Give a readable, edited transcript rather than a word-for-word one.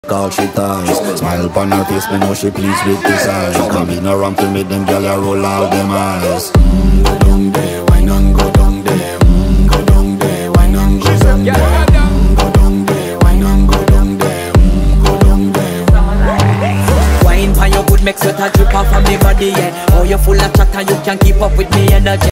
All she ties, smile upon her face, me know she pleased with this eyes. Come in around to make them gyal roll out them eyes. Go down there, why not go down there? Go down there, why not go down there? Go down there, why not go down there? Go down there. Wine pan your good make sweat a drip off of me body, yeah. Oh, you full of chatter, you can't keep up with me energy.